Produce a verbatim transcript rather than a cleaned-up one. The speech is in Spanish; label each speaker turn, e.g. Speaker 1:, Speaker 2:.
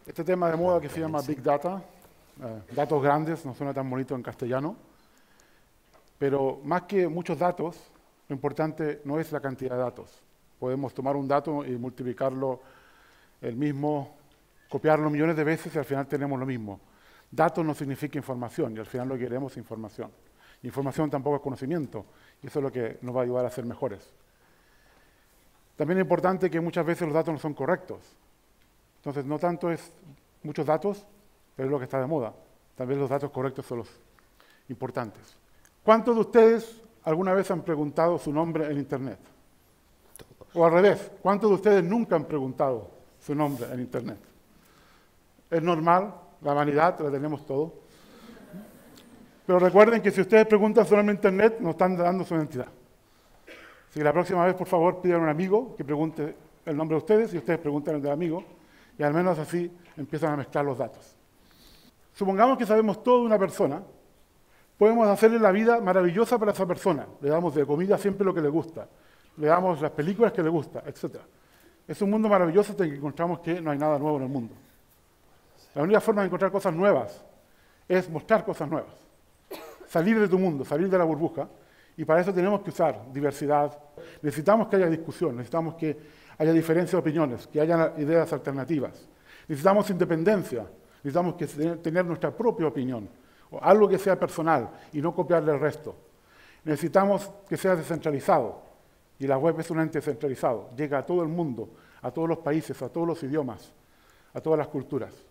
Speaker 1: Este tema de moda que se llama Big Data, eh, datos grandes, no suena tan bonito en castellano, pero más que muchos datos, lo importante no es la cantidad de datos. Podemos tomar un dato y multiplicarlo el mismo, copiarlo millones de veces y al final tenemos lo mismo. Datos no significa información y al final lo que queremos es información. Información tampoco es conocimiento y eso es lo que nos va a ayudar a ser mejores. También es importante que muchas veces los datos no son correctos. Entonces, no tanto es muchos datos, pero es lo que está de moda. Tal vez los datos correctos son los importantes. ¿Cuántos de ustedes alguna vez han preguntado su nombre en Internet? Todos. O al revés, ¿cuántos de ustedes nunca han preguntado su nombre en Internet? Es normal, la vanidad la tenemos todos. Pero recuerden que si ustedes preguntan su nombre en Internet, nos están dando su identidad. Así que la próxima vez, por favor, pidan a un amigo que pregunte el nombre de ustedes y ustedes preguntan el del amigo, y al menos así empiezan a mezclar los datos. Supongamos que sabemos todo de una persona, podemos hacerle la vida maravillosa para esa persona. Le damos de comida siempre lo que le gusta, le damos las películas que le gusta, etcétera. Es un mundo maravilloso hasta que encontramos que no hay nada nuevo en el mundo. La única forma de encontrar cosas nuevas es mostrar cosas nuevas. Salir de tu mundo, salir de la burbuja, y para eso tenemos que usar diversidad. Necesitamos que haya discusión, necesitamos que haya diferencia de opiniones, que haya ideas alternativas. Necesitamos independencia, necesitamos que tener nuestra propia opinión, o algo que sea personal y no copiarle al resto. Necesitamos que sea descentralizado, y la web es un ente descentralizado, llega a todo el mundo, a todos los países, a todos los idiomas, a todas las culturas.